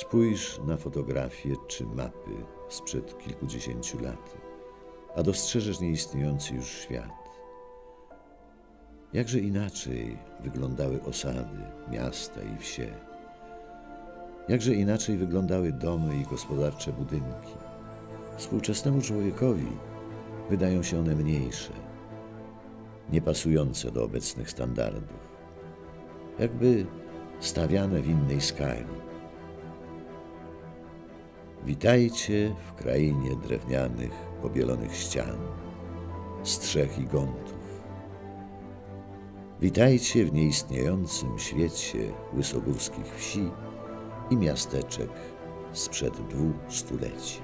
Spójrz na fotografie czy mapy sprzed kilkudziesięciu lat, a dostrzeżesz nieistniejący już świat. Jakże inaczej wyglądały osady, miasta i wsie. Jakże inaczej wyglądały domy i gospodarcze budynki. Współczesnemu człowiekowi wydają się one mniejsze, niepasujące do obecnych standardów, jakby stawiane w innej skali. Witajcie w krainie drewnianych, pobielonych ścian, strzech i gątów. Witajcie w nieistniejącym świecie łysogórskich wsi i miasteczek sprzed 2 stuleci.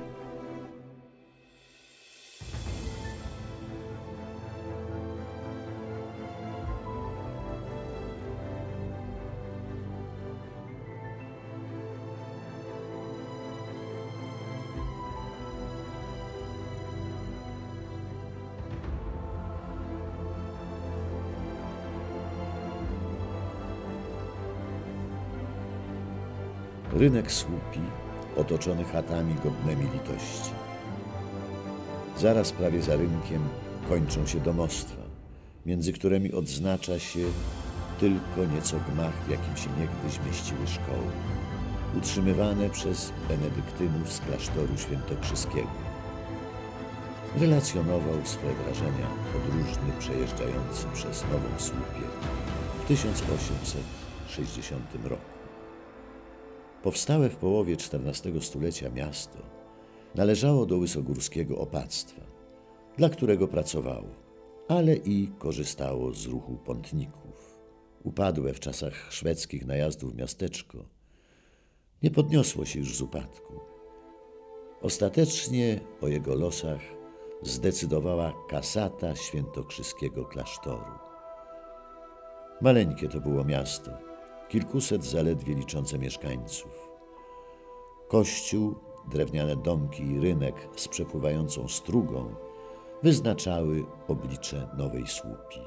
Rynek słupi, otoczony chatami godnymi litości. Zaraz prawie za rynkiem kończą się domostwa, między którymi odznacza się tylko nieco gmach, w jakim się niegdyś mieściły szkoły, utrzymywane przez benedyktynów z klasztoru świętokrzyskiego. Relacjonował swe wrażenia podróżny przejeżdżający przez Nową Słupię w 1860 roku. Powstałe w połowie XIV stulecia miasto należało do łysogórskiego opactwa, dla którego pracowało, ale i korzystało z ruchu pątników. Upadłe w czasach szwedzkich najazdów miasteczko nie podniosło się już z upadku. Ostatecznie o jego losach zdecydowała kasata świętokrzyskiego klasztoru. Maleńkie to było miasto, kilkuset zaledwie liczące mieszkańców. Kościół, drewniane domki i rynek z przepływającą strugą wyznaczały oblicze Nowej Słupi.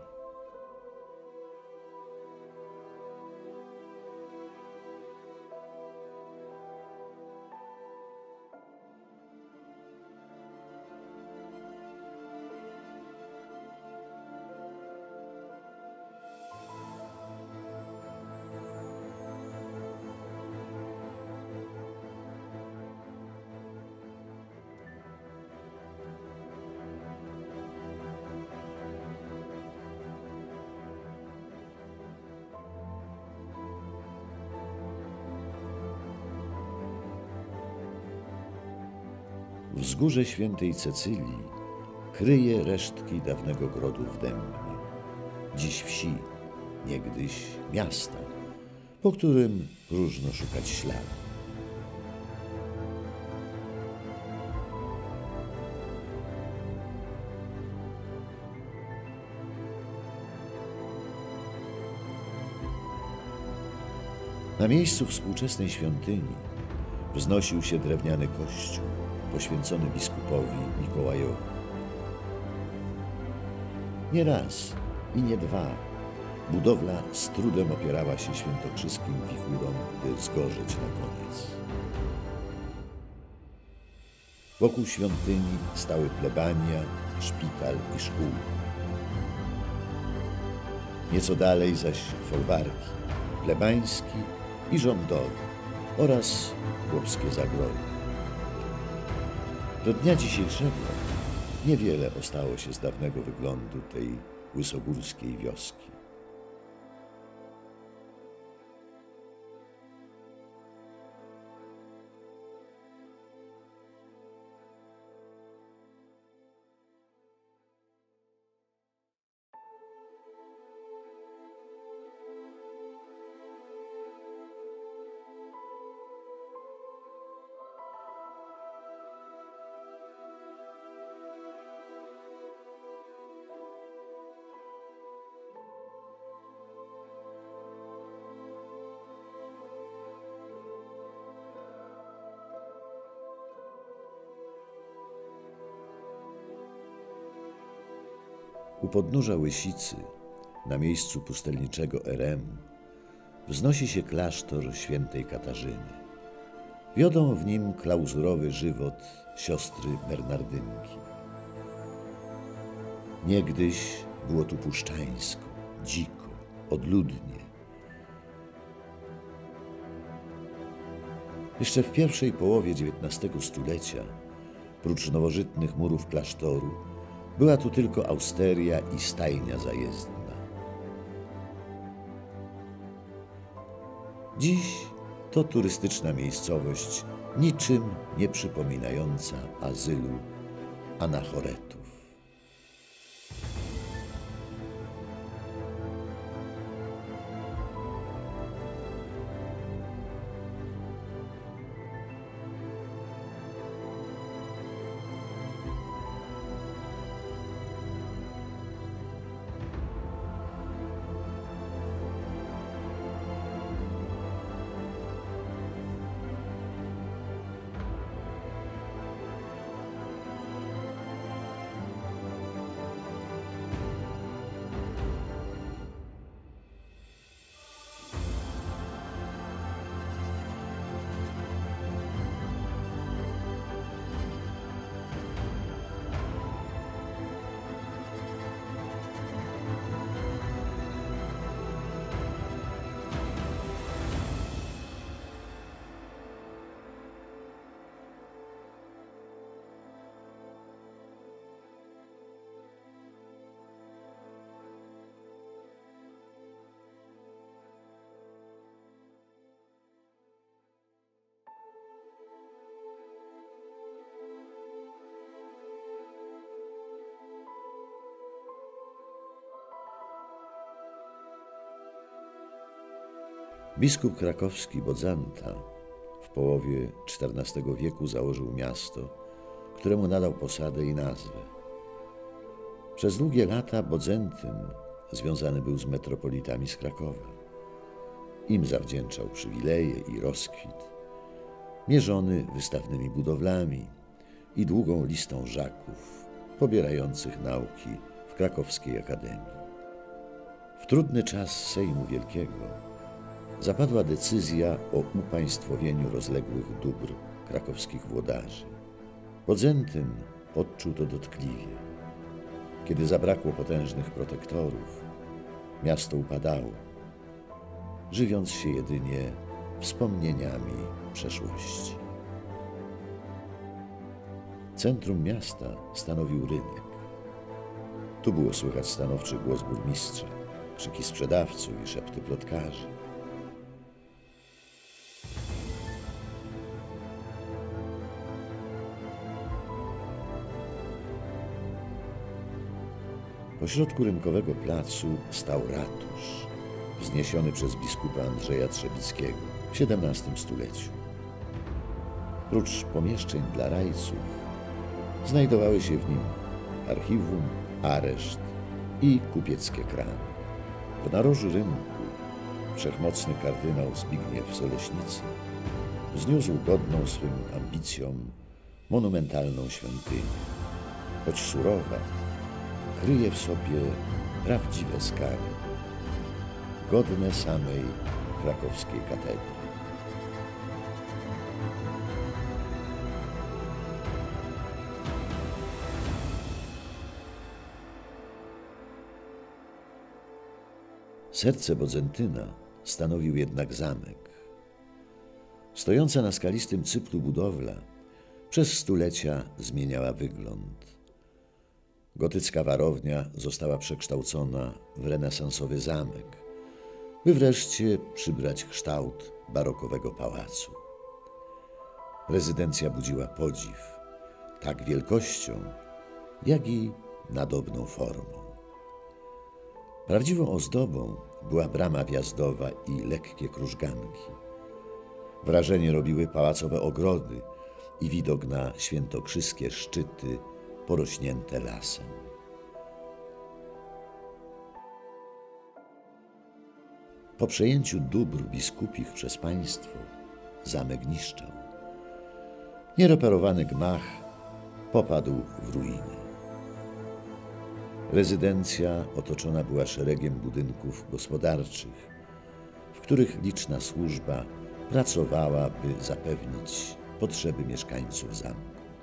Wzgórze świętej Cecylii kryje resztki dawnego grodu w Dębnie, dziś wsi, niegdyś miasta, po którym próżno szukać śladu. Na miejscu współczesnej świątyni wznosił się drewniany kościół poświęcony biskupowi Mikołajowi. Nie raz i nie dwa budowla z trudem opierała się świętokrzyskim wichurom, by zgorzeć na koniec. Wokół świątyni stały plebania, szpital i szkół. Nieco dalej zaś folwarki, plebański i rządowy oraz chłopskie zagrody. Do dnia dzisiejszego niewiele ostało się z dawnego wyglądu tej łysogórskiej wioski. U podnóża Łysicy, na miejscu pustelniczego eremu, wznosi się klasztor świętej Katarzyny. Wiodą w nim klauzurowy żywot siostry Bernardynki. Niegdyś było tu puszczańsko, dziko, odludnie. Jeszcze w pierwszej połowie XIX stulecia, prócz nowożytnych murów klasztoru, była tu tylko austeria i stajnia zajezdna. Dziś to turystyczna miejscowość, niczym nie przypominająca azylu anachoretów. Biskup krakowski Bodzanta w połowie XIV wieku założył miasto, któremu nadał posadę i nazwę. Przez długie lata Bodzentyn związany był z metropolitami z Krakowa. Im zawdzięczał przywileje i rozkwit, mierzony wystawnymi budowlami i długą listą żaków pobierających nauki w krakowskiej akademii. W trudny czas Sejmu Wielkiego zapadła decyzja o upaństwowieniu rozległych dóbr krakowskich włodarzy. Bodzentyn odczuł to dotkliwie. Kiedy zabrakło potężnych protektorów, miasto upadało, żywiąc się jedynie wspomnieniami przeszłości. Centrum miasta stanowił rynek. Tu było słychać stanowczy głos burmistrza, krzyki sprzedawców i szepty plotkarzy. Pośrodku rynkowego placu stał ratusz, wzniesiony przez biskupa Andrzeja Trzebickiego w XVII stuleciu. Prócz pomieszczeń dla rajców znajdowały się w nim archiwum, areszt i kupieckie kramy. W narożu rynku wszechmocny kardynał Zbigniew z Oleśnicy wzniósł godną swym ambicjom monumentalną świątynię. Choć surowa, kryje w sobie prawdziwe skary, godne samej krakowskiej katedry. Serce Bodzentyna stanowił jednak zamek. Stojąca na skalistym cyplu budowla przez stulecia zmieniała wygląd. Gotycka warownia została przekształcona w renesansowy zamek, by wreszcie przybrać kształt barokowego pałacu. Rezydencja budziła podziw, tak wielkością, jak i nadobną formą. Prawdziwą ozdobą była brama wjazdowa i lekkie krużganki. Wrażenie robiły pałacowe ogrody i widok na świętokrzyskie szczyty porośnięte lasem. Po przejęciu dóbr biskupich przez państwo zamek niszczał. Niereperowany gmach popadł w ruiny. Rezydencja otoczona była szeregiem budynków gospodarczych, w których liczna służba pracowała, by zapewnić potrzeby mieszkańców zamku.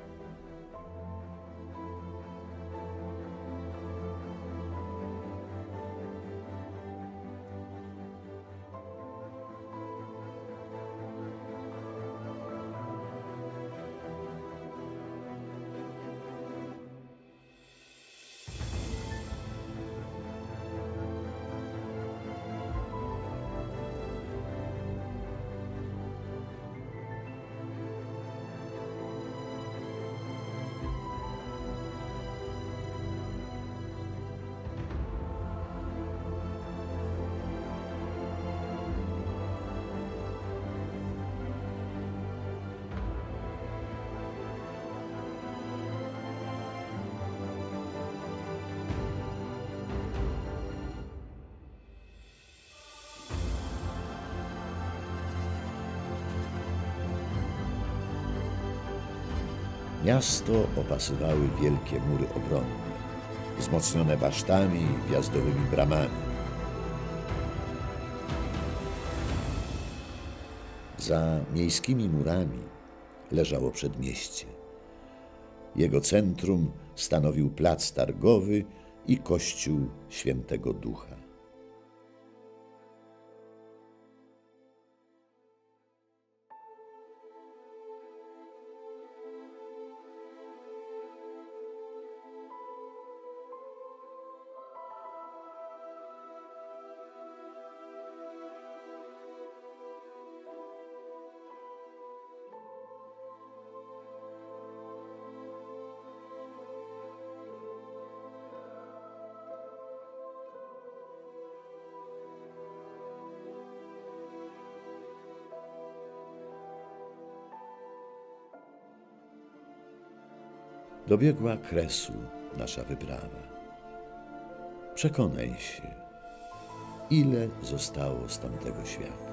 Miasto opasywały wielkie mury obronne, wzmocnione basztami i wjazdowymi bramami. Za miejskimi murami leżało przedmieście. Jego centrum stanowił plac targowy i kościół Świętego Ducha. Dobiegła kresu nasza wyprawa. Przekonaj się, ile zostało z tamtego świata.